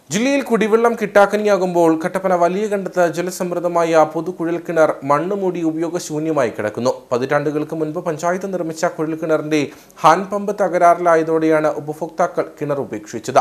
ജില്ലയിൽ കുടിവെള്ളം കിട്ടാക്കനിയാകുമ്പോൾ കട്ടപ്പന വലിയകണ്ടത്ത് ജലസമൃദ്ധമായ പൊതുകുഴൽക്കിണർ മണ്ണുമൂടി ഉപയോഗശൂന്യമായി കിടക്കുന്നു. പതിറ്റാണ്ടുകൾക്ക് മുൻപ് പഞ്ചായത്ത് നിർമ്മിച്ച കുഴൽക്കിണറിന്റെ ഹാൻഡ് പമ്പ് തകരാറിലായതോടെയാണ് ഉപഭോക്താക്കൾ കിണർ ഉപേക്ഷിച്ചത്.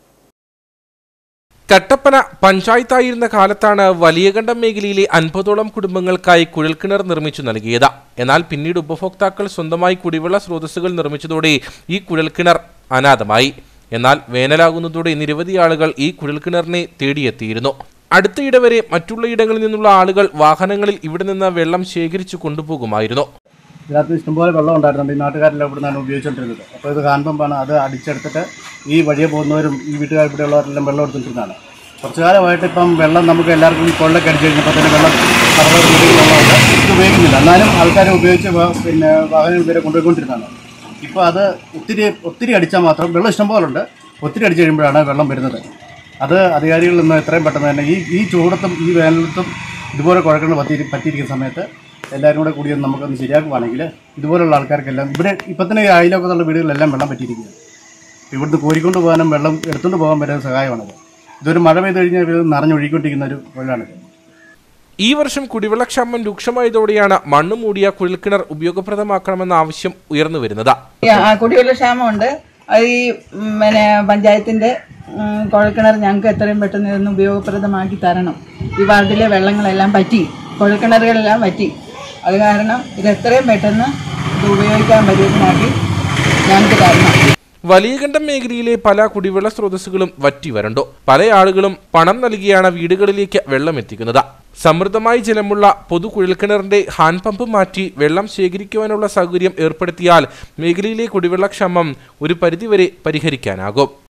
കട്ടപ്പന പഞ്ചായത്തായിരുന്ന കാലത്താണ് വലിയകണ്ടം മേഖലയിലെ 50ഓളം കുടുംബങ്ങൾക്കായി കുഴൽക്കിണർ നിർമ്മിച്ചു നൽകിയത്. എന്നാൽ പിന്നീട് ഉപഭോക്താക്കൾ സ്വന്തമായി കുടിവെള്ള സ്രോതസ്സുകൾ നിർമ്മിച്ചതോടെ ഈ കുഴൽക്കിണർ അനാഥമായി. എന്നാൽ വേനലാകുന്നതോടെ നിരവധി ആളുകൾ ഈ കുഴൽക്കിണറിനെ തേടിയെത്തിയിരുന്നു. അടുത്തയിടെ വരെ മറ്റുള്ള ഇടങ്ങളിൽ നിന്നുള്ള ആളുകൾ വാഹനങ്ങളിൽ ഇവിടെ നിന്ന് വെള്ളം ശേഖരിച്ചു കൊണ്ടുപോകുമായിരുന്നു. ഇതിനകത്ത് ഇഷ്ടംപോലെ വെള്ളം ഉണ്ടായിരുന്നുണ്ട്. ഈ നാട്ടുകാരെല്ലാം ഇവിടെ നിന്നാണ് ഉപയോഗിച്ചുകൊണ്ടിരുന്നത്. അപ്പോൾ ഇത് ഹാൻഡ് പമ്പാണ്. അത് അടിച്ചെടുത്തിട്ട് ഈ വഴിയെ പോകുന്നവരും ഈ വീട്ടുകാർ ഇവിടെ ഉള്ളവരെല്ലാം വെള്ളം എടുത്തിട്ടുണ്ടാണ്. കുറച്ചു കാലമായിട്ട് ഇപ്പം വെള്ളം നമുക്ക് എല്ലാവർക്കും ഈ കൊള്ളൊക്കെ അടിച്ചു കഴിഞ്ഞപ്പോൾ തന്നെ വെള്ളം വെള്ളമുണ്ട്. ഇത് ഉപയോഗിക്കുന്നില്ല. എന്നാലും ആൾക്കാരെ ഉപയോഗിച്ച് വാഹനം വരെ കൊണ്ടുപോയിക്കൊണ്ടിരുന്നതാണ്. ഇപ്പോൾ അത് ഒത്തിരി അടിച്ചാൽ മാത്രം വെള്ളം ഇഷ്ടംപോലെ ഉണ്ട്. ഒത്തിരി അടിച്ചു കഴിയുമ്പോഴാണ് വെള്ളം വരുന്നത്. അത് അധികാരികളിൽ നിന്ന് എത്രയും പെട്ടെന്ന് തന്നെ ഈ ചൂടത്തും ഈ വേനലത്തും ഇതുപോലെ കുഴൽക്കിണർ പറ്റിയിരിക്കുന്ന സമയത്ത് എല്ലാവരും കൂടെ കൂടി നമുക്കൊന്ന് ശരിയാക്കുവാണെങ്കിൽ ഇതുപോലുള്ള ആൾക്കാർക്കെല്ലാം ഇവിടെ ഇപ്പം തന്നെ അയലൊക്കെയുള്ള വീടുകളിലെല്ലാം വെള്ളം പറ്റിയിരിക്കുകയാണ്. ഇവിടുന്ന് കോരിക്കൊണ്ട് പോകാനും വെള്ളം എടുത്തുകൊണ്ട് പോകാൻ പറ്റുന്ന സഹായമാണത്. ഇതൊരു മഴ പെയ്ത് കഴിഞ്ഞാൽ ഇത് നിറഞ്ഞൊഴുകിക്കൊണ്ടിരിക്കുന്ന ഒരു കുഴലാണിത്. ഈ വർഷം കുടിവെള്ളക്ഷാമം രൂക്ഷമായതോടെയാണ് മണ്ണ് മൂടിയ കുഴൽക്കിണർ ഉപയോഗപ്രദമാക്കണമെന്ന ആവശ്യം ഉയർന്നു വരുന്നത്. കുടിവെള്ളക്ഷാമമുണ്ട്. അത് ഈ പഞ്ചായത്തിന്റെ കുഴൽക്കിണർ ഞങ്ങൾക്ക് എത്രയും പെട്ടെന്ന് ഇതൊന്ന് ഉപയോഗപ്രദമാക്കി തരണം. ഈ വാർഡിലെ വെള്ളങ്ങളെല്ലാം പറ്റി, കുഴൽക്കിണറുകളെല്ലാം പറ്റി. അത് കാരണം ഇത് എത്രയും പെട്ടെന്ന് ഇത് ഉപയോഗിക്കാൻ പറ്റുന്നതാക്കി ഞങ്ങൾക്ക് തരണം. വലിയകണ്ടം മേഖലയിലെ പല കുടിവെള്ള സ്രോതസ്സുകളും വറ്റി വരണ്ടു. പല ആളുകളും പണം നൽകിയാണ് വീടുകളിലേക്ക് വെള്ളം എത്തിക്കുന്നത്. സമൃദ്ധമായി ജലമുള്ള പൊതു കുഴൽക്കിണറിന്റെ ഹാൻഡ് പമ്പ് മാറ്റി വെള്ളം ശേഖരിക്കുവാനുള്ള സൗകര്യം ഏർപ്പെടുത്തിയാൽ മേഖലയിലെ കുടിവെള്ളക്ഷാമം ഒരു പരിധിവരെ പരിഹരിക്കാനാകും.